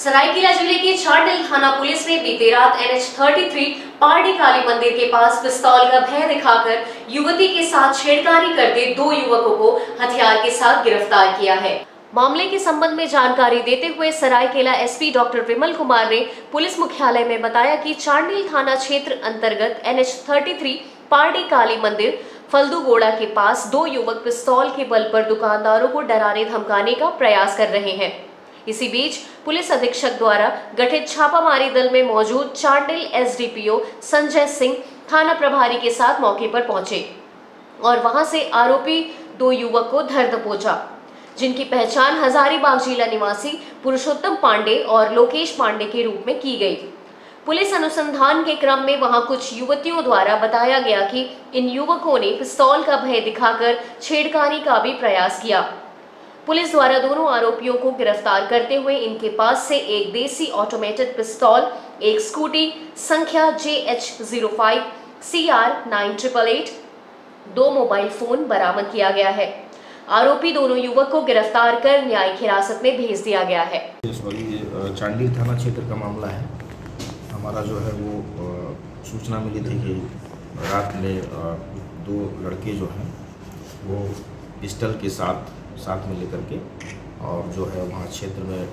सरायकेला जिले के चांडिल थाना पुलिस ने बीती रात NH-33 पारडी काली मंदिर के पास पिस्तौल का भय दिखाकर युवती के साथ छेड़खानी करते 2 युवकों को हथियार के साथ गिरफ्तार किया है। मामले के संबंध में जानकारी देते हुए सरायकेला SP डॉक्टर विमल कुमार ने पुलिस मुख्यालय में बताया कि चांडिल थाना क्षेत्र अंतर्गत NH-33 पारडी काली मंदिर फल्दूगोड़ा के पास 2 युवक पिस्तौल के बल पर दुकानदारों को डराने धमकाने का प्रयास कर रहे हैं। इसी बीच पुलिस अधीक्षक द्वारा गठित छापामारी दल में मौजूद चांडिल SDPO संजय सिंह थाना प्रभारी के साथ मौके पर पहुंचे और वहां से आरोपी 2 युवक को धर दबोचा, जिनकी पहचान हजारीबाग जिला निवासी पुरुषोत्तम पांडे और लोकेश पांडे के रूप में की गई। पुलिस अनुसंधान के क्रम में वहां कुछ युवतियों द्वारा बताया गया कि इन युवकों ने पिस्तौल का भय दिखाकर छेड़खानी का भी प्रयास किया। पुलिस द्वारा दोनों आरोपियों को गिरफ्तार करते हुए इनके पास से एक देसी ऑटोमेटेड पिस्तौल, एक स्कूटी संख्या JH05 CR 9888, 2 मोबाइल फोन बरामद किया गया है। आरोपी दोनों युवक को गिरफ्तार कर न्यायिक हिरासत में भेज दिया गया है। चांडिल थाना क्षेत्र का मामला है। हमारा जो है वो सूचना मिली थी कि रात में 2 लड़के जो हैं वो पिस्टल के साथ में लेकर के और जो है वहाँ क्षेत्र में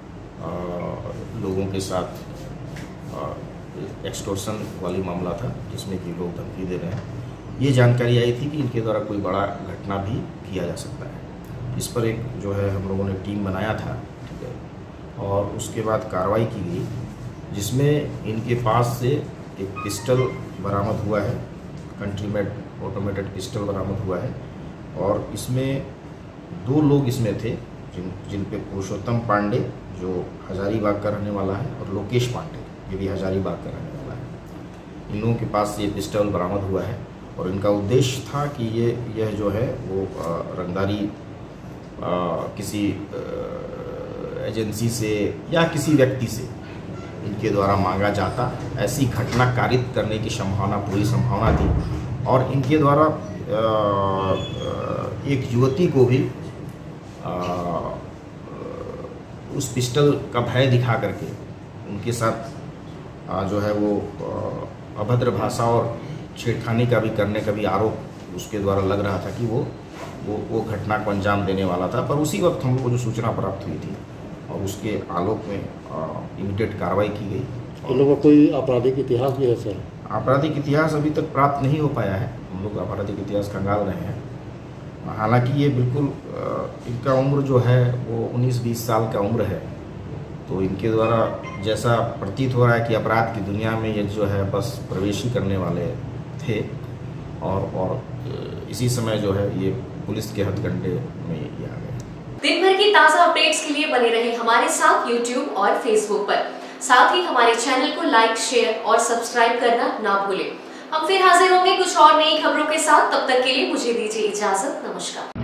लोगों के साथ एक्सटॉर्शन वाली मामला था, जिसमें कि लोग धमकी दे रहे हैं। ये जानकारी आई थी कि इनके द्वारा कोई बड़ा घटना भी किया जा सकता है। इस पर एक जो है हम लोगों ने टीम बनाया था, ठीक है, और उसके बाद कार्रवाई की गई, जिसमें इनके पास से एक पिस्टल बरामद हुआ है, कंट्री मेड ऑटोमेटेड पिस्टल बरामद हुआ है और इसमें 2 लोग इसमें थे, जिन पे पुरुषोत्तम पांडे जो हजारीबाग का रहने वाला है और लोकेश पांडे ये भी हजारीबाग का रहने वाला है। इन लोगों के पास ये पिस्टल बरामद हुआ है और इनका उद्देश्य था कि यह जो है वो रंगदारी किसी एजेंसी से या किसी व्यक्ति से इनके द्वारा मांगा जाता, ऐसी घटना कारित करने की पूरी संभावना थी और इनके द्वारा एक युवती को भी उस पिस्टल का भय दिखा करके उनके साथ जो है वो अभद्र भाषा और छेड़खानी का भी करने का भी आरोप उसके द्वारा लग रहा था कि वो घटना को अंजाम देने वाला था। पर उसी वक्त हम लोग को जो सूचना प्राप्त हुई थी और उसके आलोक में इमीडिएट कार्रवाई की गई। इन लोगों का कोई आपराधिक इतिहास भी है सर? आपराधिक इतिहास अभी तक प्राप्त नहीं हो पाया है। हम लोग आपराधिक इतिहास खंगाल रहे हैं। हालांकि ये बिल्कुल इनका उम्र जो है वो 19-20 साल का उम्र है, तो इनके द्वारा जैसा प्रतीत हो रहा है कि अपराध की दुनिया में ये जो है बस प्रवेश ही करने वाले थे और इसी समय जो है ये पुलिस के हथकंडे में ये आ गए। दिन भर की ताज़ा अपडेट्स के लिए बने रहे हमारे साथ YouTube और Facebook पर। साथ ही हमारे चैनल को लाइक, शेयर और सब्सक्राइब करना ना भूलें। हम फिर हाजिर होंगे कुछ और नई खबरों के साथ। तब तक के लिए मुझे दीजिए इजाजत। नमस्कार।